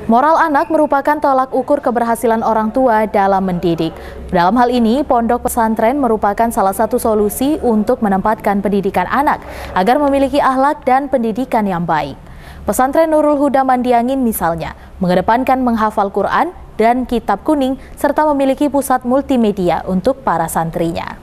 Moral anak merupakan tolak ukur keberhasilan orang tua dalam mendidik. Dalam hal ini, pondok pesantren merupakan salah satu solusi untuk menempatkan pendidikan anak agar memiliki akhlak dan pendidikan yang baik. Pesantren Nurul Huda Mandiangin misalnya mengedepankan menghafal Quran dan kitab kuning serta memiliki pusat multimedia untuk para santrinya.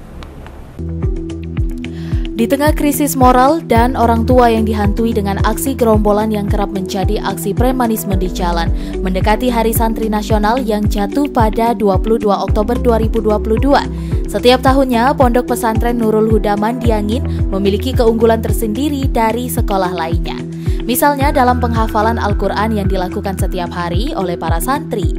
Di tengah krisis moral dan orang tua yang dihantui dengan aksi gerombolan yang kerap menjadi aksi premanisme di jalan, mendekati Hari Santri Nasional yang jatuh pada 22 Oktober 2022. Setiap tahunnya, Pondok Pesantren Nurul Huda Mandiangin memiliki keunggulan tersendiri dari sekolah lainnya. Misalnya dalam penghafalan Al-Quran yang dilakukan setiap hari oleh para santri.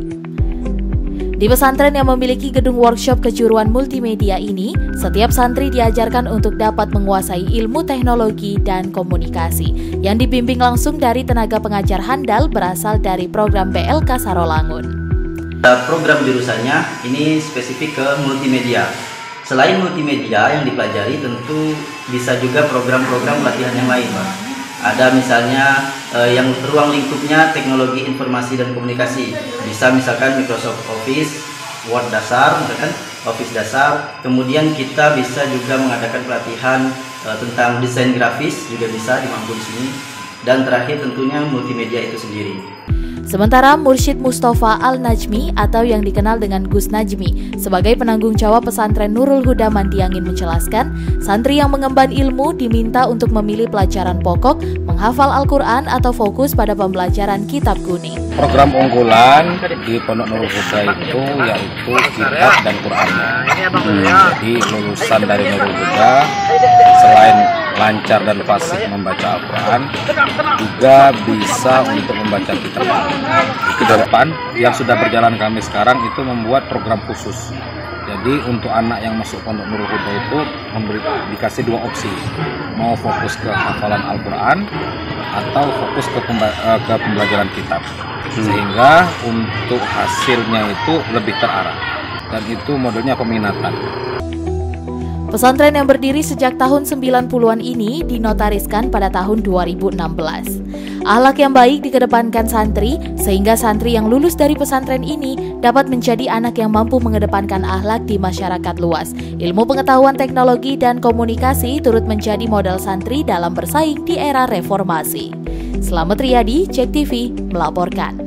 Di pesantren yang memiliki gedung workshop kejuruan multimedia ini, setiap santri diajarkan untuk dapat menguasai ilmu teknologi dan komunikasi yang dibimbing langsung dari tenaga pengajar handal berasal dari program BLK Sarolangun. Program jurusannya ini spesifik ke multimedia. Selain multimedia yang dipelajari, tentu bisa juga program-program pelatihan yang lain, Pak. Ada misalnya yang ruang lingkupnya teknologi informasi dan komunikasi, bisa misalkan Microsoft Office, Word dasar, misalkan Office dasar. Kemudian kita bisa juga mengadakan pelatihan tentang desain grafis, juga bisa dimampu di sini. Dan terakhir tentunya multimedia itu sendiri. Sementara Mursyid Mustafa Al-Najmi atau yang dikenal dengan Gus Najmi sebagai penanggung jawab pesantren Nurul Huda Mandiangin menjelaskan, santri yang mengemban ilmu diminta untuk memilih pelajaran pokok, menghafal Al-Quran atau fokus pada pembelajaran kitab kuning. Program unggulan di Pondok Nurul Huda itu yaitu kitab dan Qurannya. Jadi lulusan dari Nurul Huda selain lancar dan fasih membaca Al-Quran, juga bisa untuk membaca kitab. Ke depan yang sudah berjalan kami sekarang itu membuat program khusus. Jadi untuk anak yang masuk Pondok Nurul Huda itu dikasih dua opsi, mau fokus ke hafalan Al-Quran atau fokus ke pembelajaran kitab, sehingga untuk hasilnya itu lebih terarah, dan itu modelnya peminatan. Pesantren yang berdiri sejak tahun 90-an ini dinotariskan pada tahun 2016. Akhlak yang baik dikedepankan santri, sehingga santri yang lulus dari pesantren ini dapat menjadi anak yang mampu mengedepankan akhlak di masyarakat luas. Ilmu pengetahuan teknologi dan komunikasi turut menjadi modal santri dalam bersaing di era reformasi. Slamet Riyadi, JEK TV, melaporkan.